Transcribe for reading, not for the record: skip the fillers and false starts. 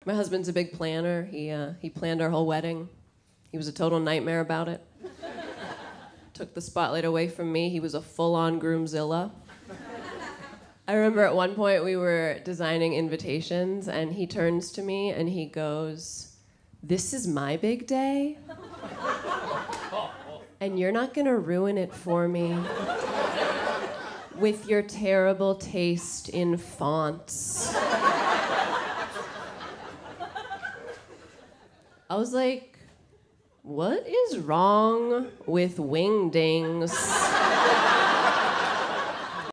My husband's a big planner. He planned our whole wedding. He was a total nightmare about it. Took the spotlight away from me. He was a full-on Groomzilla. I remember at one point we were designing invitations, and he turns to me and he goes, "This is my big day, and you're not gonna ruin it for me with your terrible taste in fonts." I was like, what is wrong with wingdings?